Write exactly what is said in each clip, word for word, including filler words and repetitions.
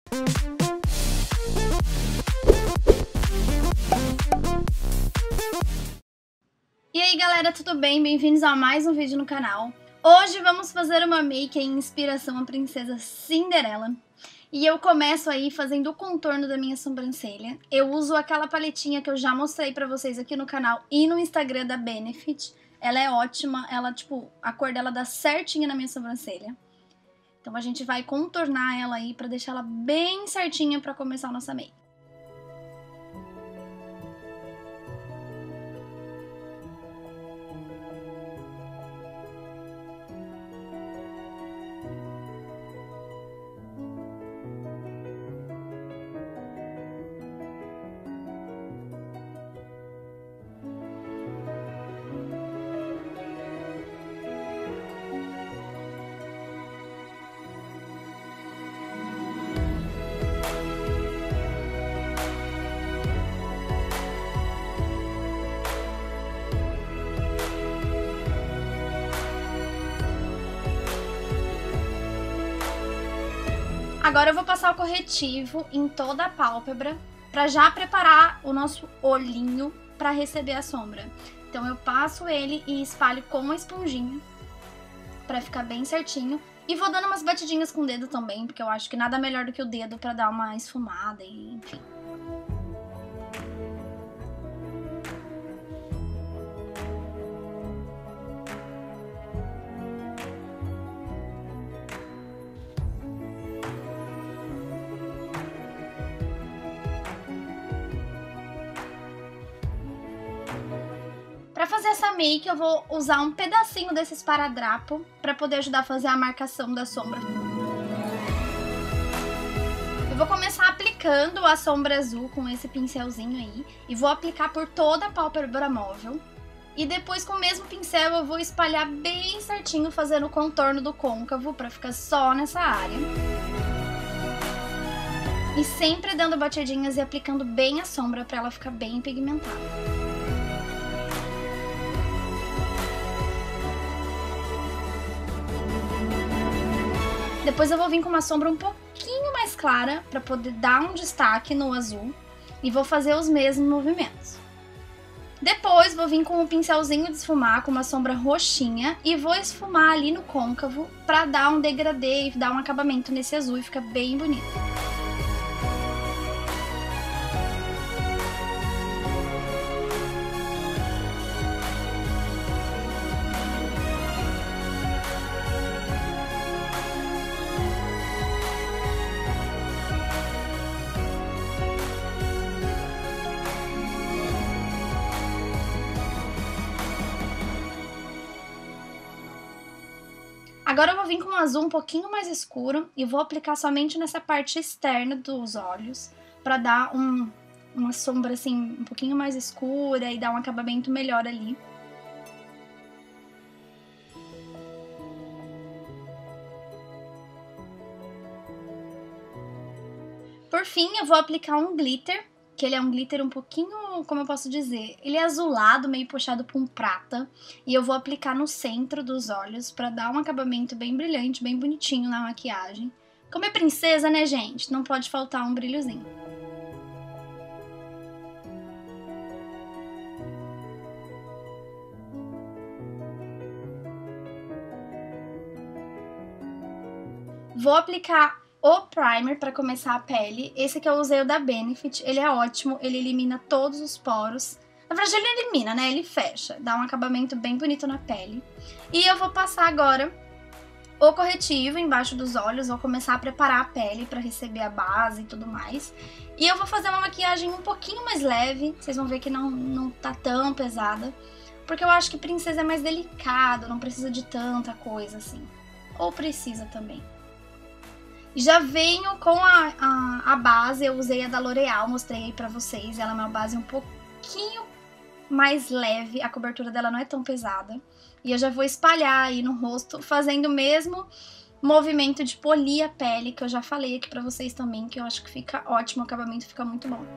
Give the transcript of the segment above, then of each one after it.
E aí galera, tudo bem? Bem-vindos a mais um vídeo no canal. Hoje vamos fazer uma make em inspiração à princesa Cinderela. E eu começo aí fazendo o contorno da minha sobrancelha. Eu uso aquela paletinha que eu já mostrei pra vocês aqui no canal e no Instagram da Benefit. Ela é ótima, ela tipo, a cor dela dá certinha na minha sobrancelha. Então a gente vai contornar ela aí pra deixar ela bem certinha pra começar a nossa make. Agora eu vou passar o corretivo em toda a pálpebra para já preparar o nosso olhinho para receber a sombra. Então eu passo ele e espalho com uma esponjinha para ficar bem certinho. E vou dando umas batidinhas com o dedo também, porque eu acho que nada melhor do que o dedo para dar uma esfumada e enfim. Pra fazer essa make, eu vou usar um pedacinho desse esparadrapo pra poder ajudar a fazer a marcação da sombra. Eu vou começar aplicando a sombra azul com esse pincelzinho aí e vou aplicar por toda a pálpebra móvel. E depois, com o mesmo pincel, eu vou espalhar bem certinho, fazendo o contorno do côncavo pra ficar só nessa área. E sempre dando batidinhas e aplicando bem a sombra pra ela ficar bem pigmentada. Depois eu vou vir com uma sombra um pouquinho mais clara para poder dar um destaque no azul e vou fazer os mesmos movimentos. Depois vou vir com um pincelzinho de esfumar com uma sombra roxinha e vou esfumar ali no côncavo para dar um degradê e dar um acabamento nesse azul e ficar bem bonito. Agora eu vou vir com um azul um pouquinho mais escuro e vou aplicar somente nessa parte externa dos olhos para dar um, uma sombra assim um pouquinho mais escura e dar um acabamento melhor ali. Por fim, eu vou aplicar um glitter, que ele é um glitter um pouquinho, como eu posso dizer, ele é azulado, meio puxado para um prata, e eu vou aplicar no centro dos olhos para dar um acabamento bem brilhante, bem bonitinho na maquiagem. Como é princesa, né, gente? Não pode faltar um brilhozinho. Vou aplicar o primer para começar a pele. Esse que eu usei o da Benefit, ele é ótimo, ele elimina todos os poros. Na verdade ele elimina, né? Ele fecha, dá um acabamento bem bonito na pele. E eu vou passar agora o corretivo embaixo dos olhos, vou começar a preparar a pele para receber a base e tudo mais. E eu vou fazer uma maquiagem um pouquinho mais leve, vocês vão ver que não, não tá tão pesada. Porque eu acho que princesa é mais delicado, não precisa de tanta coisa assim. Ou precisa também. Já venho com a, a, a base, eu usei a da L'Oreal, mostrei aí pra vocês. Ela é uma base um pouquinho mais leve, a cobertura dela não é tão pesada. E eu já vou espalhar aí no rosto, fazendo o mesmo movimento de polir a pele, que eu já falei aqui pra vocês também, que eu acho que fica ótimo, o acabamento fica muito bom.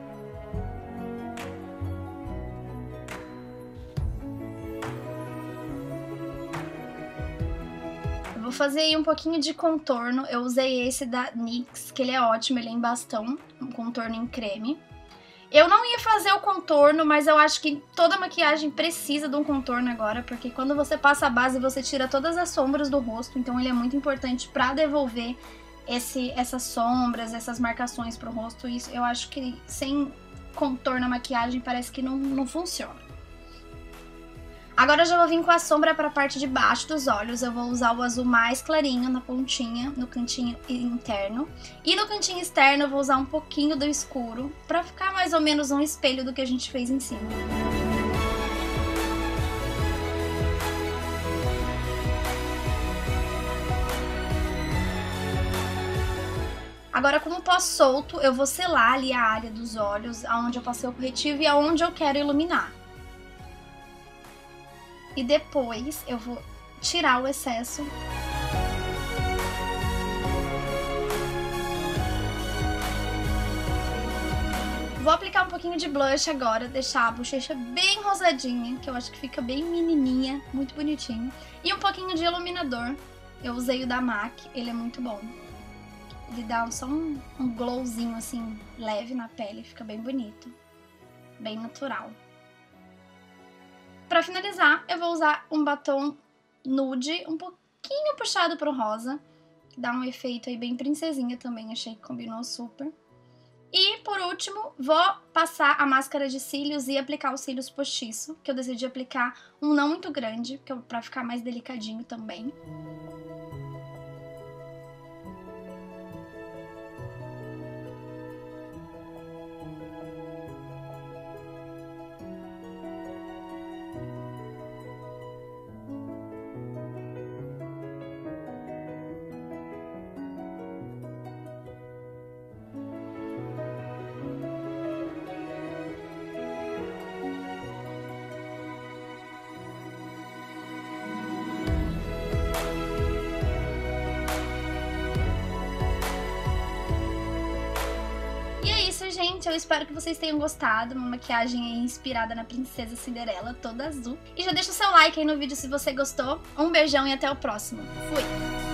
vou fazer aí um pouquinho de contorno. Eu usei esse da NYX, que ele é ótimo, ele é em bastão, um contorno em creme. Eu não ia fazer o contorno, mas eu acho que toda maquiagem precisa de um contorno agora, porque quando você passa a base, você tira todas as sombras do rosto, então ele é muito importante pra devolver esse, essas sombras, essas marcações pro rosto. Isso eu acho que sem contorno a maquiagem parece que não, não funciona. Agora eu já vou vir com a sombra para a parte de baixo dos olhos. Eu vou usar o azul mais clarinho na pontinha, no cantinho interno. E no cantinho externo eu vou usar um pouquinho do escuro, para ficar mais ou menos um espelho do que a gente fez em cima. Agora, como pó solto, eu vou selar ali a área dos olhos, aonde eu passei o corretivo e aonde eu quero iluminar. E depois eu vou tirar o excesso. Vou aplicar um pouquinho de blush agora, deixar a bochecha bem rosadinha, que eu acho que fica bem menininha, muito bonitinho. E um pouquinho de iluminador. Eu usei o da MAC, ele é muito bom. Ele dá só um, um glowzinho assim, leve na pele, fica bem bonito. Bem natural. Pra finalizar, eu vou usar um batom nude, um pouquinho puxado pro rosa, que dá um efeito aí bem princesinha também, achei que combinou super. E, por último, vou passar a máscara de cílios e aplicar os cílios postiço, que eu decidi aplicar um não muito grande, pra ficar mais delicadinho também. Gente, eu espero que vocês tenham gostado, uma maquiagem aí inspirada na Princesa Cinderela, toda azul. E já deixa o seu like aí no vídeo se você gostou. Um beijão e até o próximo. Fui!